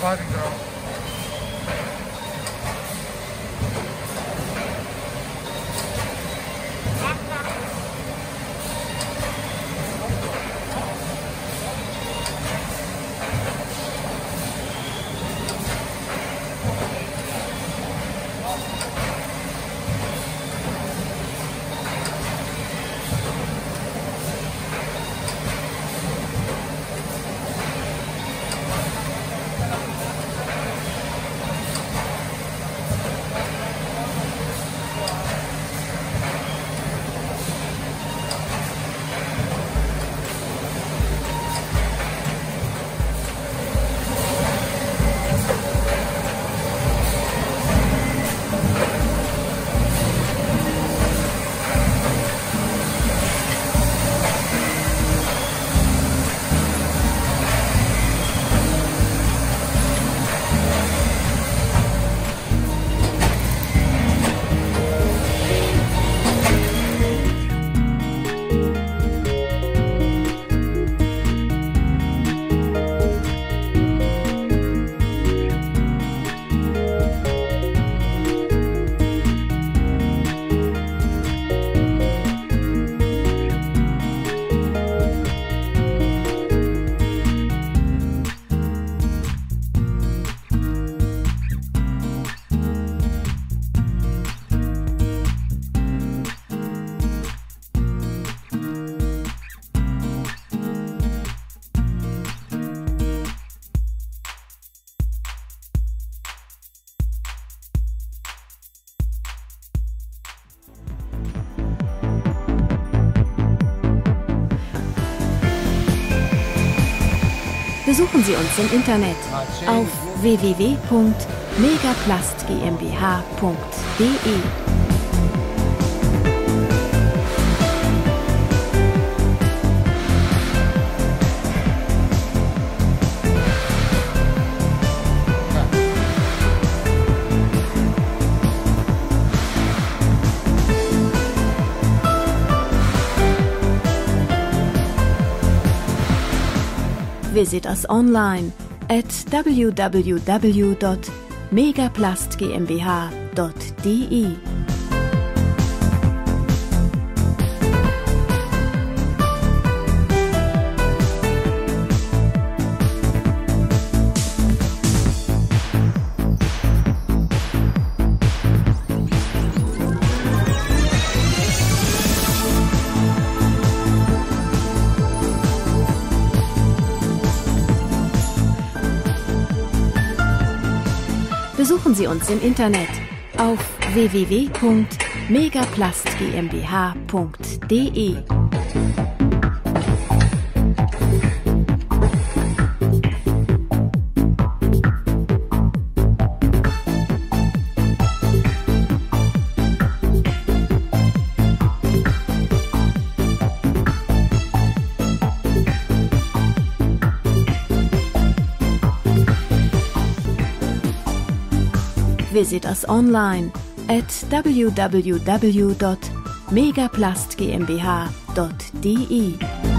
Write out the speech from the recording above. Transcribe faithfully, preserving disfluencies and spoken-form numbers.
warte drauf. Besuchen Sie uns im Internet auf w w w punkt megaplast gmbh punkt de. Visit us online at w w w dot megaplast gmbh dot de. Besuchen Sie uns im Internet auf w w w punkt megaplast gmbh punkt de. Visit us online at w w w dot megaplast gmbh dot de.